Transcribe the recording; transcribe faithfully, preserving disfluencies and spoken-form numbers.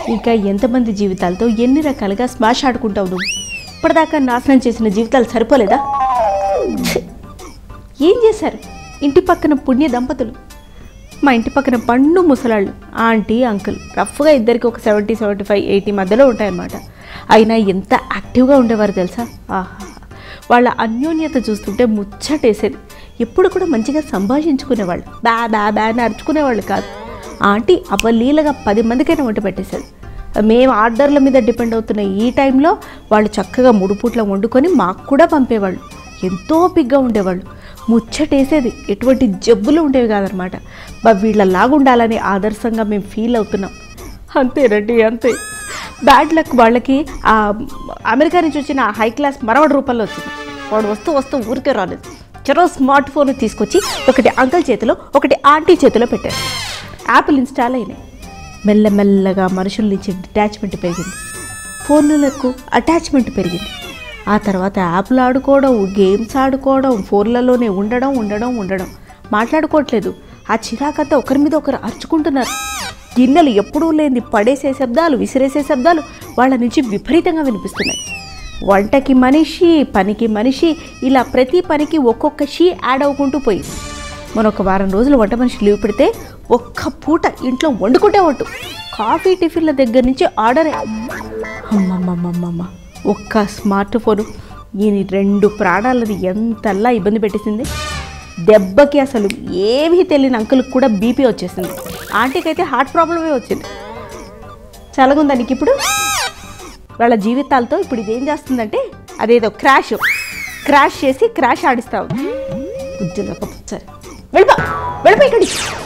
ఇంకా ఎంతమంది జీవితాలతో ఎన్ని రకాలుగా స్మాష్ ఆడుకుంటావు నువ్వు? ఇప్పటిదాకా నాశనం చేసిన జీవితాలు సరిపోలేదా? ఏం చేశారు ఇంటి పక్కన పుణ్య దంపతులు? మా ఇంటి పక్కన పండు ముసలాళ్ళు, ఆంటీ అంకుల్, రఫ్గా ఇద్దరికి ఒక సెవెంటీ సెవెంటీ ఫైవ్ ఎయిటీ మధ్యలో ఉంటాయన్నమాట. అయినా ఎంత యాక్టివ్గా ఉండేవారు తెలుసా? ఆహా, వాళ్ళ అన్యోన్యత చూస్తుంటే ముచ్చటేసేది. ఎప్పుడు కూడా మంచిగా సంభాషించుకునేవాళ్ళు, బ్యా బ్యా బ్యా అని అరుచుకునేవాళ్ళు కాదు. ఆంటీ అవలీలగా పది మందికైనా వంట పెట్టేసేది. మేము ఆర్డర్ల మీద డిపెండ్ అవుతున్న ఈ టైంలో వాళ్ళు చక్కగా మూడు పూట్ల వండుకొని మాకు కూడా పంపేవాళ్ళు. ఎంతో పిగ్గా ఉండేవాళ్ళు, ముచ్చటేసేది. ఎటువంటి జబ్బులు ఉండేవి కాదనమాట. బా వీళ్ళలాగుండాలని ఆదర్శంగా మేము ఫీల్ అవుతున్నాం. అంతేనండి, అంతే. బ్యాడ్ లక్ వాళ్ళకి అమెరికా నుంచి వచ్చిన హై క్లాస్ మరవడి రూపంలో వచ్చింది. వాడు వస్తూ వస్తూ ఊరికే రాలేదు. చరో స్మార్ట్ ఫోన్ తీసుకొచ్చి ఒకటి అంకుల్ చేతిలో ఒకటి ఆంటీ చేతిలో పెట్టారు. యాప్లు ఇన్స్టాల్ అయినాయి. మెల్లమెల్లగా మనుషుల నుంచి డిటాచ్మెంట్ పెరిగింది, ఫోన్లకు అటాచ్మెంట్ పెరిగింది. ఆ తర్వాత యాప్లు ఆడుకోవడం, గేమ్స్ ఆడుకోవడం, ఫోన్లలోనే ఉండడం ఉండడం ఉండడం మాట్లాడుకోవట్లేదు. ఆ చిరాకంతా ఒకరి మీద ఒకరు అరుచుకుంటున్నారు. గిన్నెలు ఎప్పుడూ లేని పడేసే శబ్దాలు, విసిరేసే శబ్దాలు వాళ్ళ నుంచి విపరీతంగా వినిపిస్తున్నాయి. వంటకి మనిషి, పనికి మనిషి, ఇలా ప్రతి పనికి ఒక్కొక్క షీ యాడ్ అవ్వుకుంటూ పోయింది. మన ఒక వారం రోజులు వంట మనిషి లీవ్ పెడితే ఒక్క పూట ఇంట్లో వండుకుంటే ఒట్టు. కాఫీ టిఫిన్ల దగ్గర నుంచి ఆర్డరే. అమ్మమ్మమ్మమ్మమ్మ, ఒక్క స్మార్ట్ ఫోను ఈ రెండు ప్రాణాలని ఎంతలా ఇబ్బంది పెట్టేసింది. దెబ్బకి అసలు ఏమీ తెలియని అంకుల్కి కూడా బీపీ వచ్చేసింది. ఆంటీకి అయితే హార్ట్ ప్రాబ్లమే వచ్చింది. చల్లగుందా నీకు ఇప్పుడు? వాళ్ళ జీవితాలతో ఇప్పుడు ఇదేం చేస్తుందంటే అదేదో క్రాష్ క్రాష్ చేసి క్రాష్ ఆడిస్తావు. సరే వెళ్ళిపో వెళ్ళిపో ఇక్కడి